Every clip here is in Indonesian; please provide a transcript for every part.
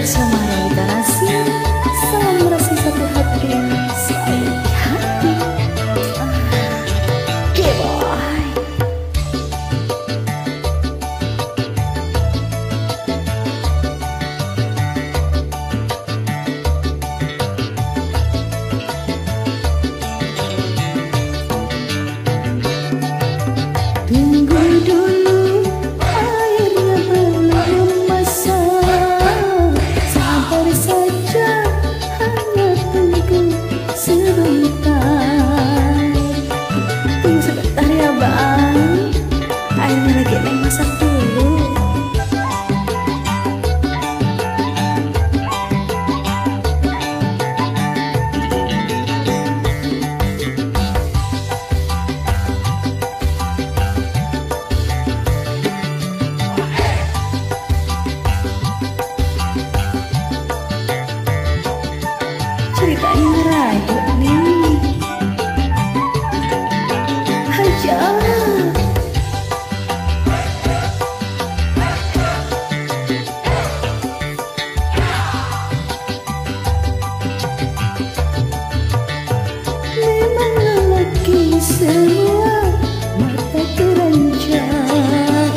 bersama Rawita Nasi. Salam merasi satu hati, selalu di hati. Okay, boy. Tunggu dulu, airnya belum masak. Sabar saja, hanya tunggu sebentar. Tunggu sebentar ya bang, airnya lagi neng masak dulu. Ceritanya rayu nih aja. Memang lelaki semua mata keranjang.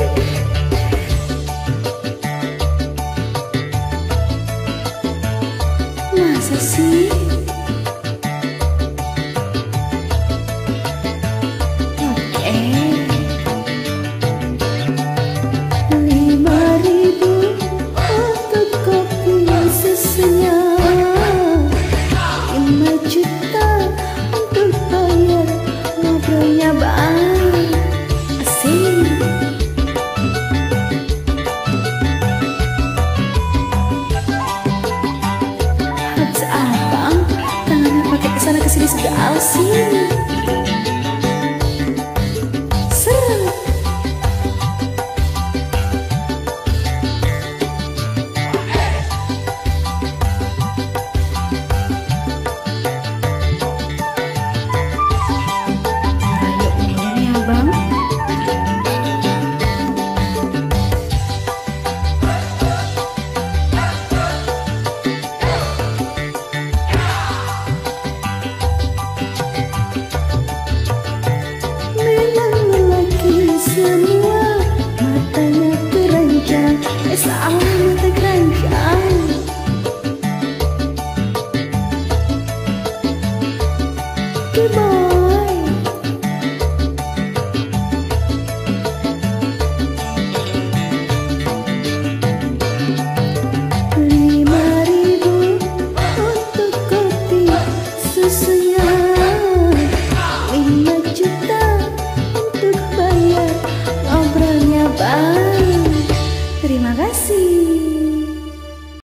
Masa sih? Oke. 5.000 untuk kopi sesenyap. 5 juta untuk bayar ngobrolnya bang. Asik. Abang, tangannya pakai kesana kesini segala sih. Seret. Ayo mulai ya bang. Semua matanya keranjang, selalu mata keranjang. Okay boy. $5.000 untuk kopi susunya. 5 juta untuk bayar ngobrolnya bang. Terima kasih.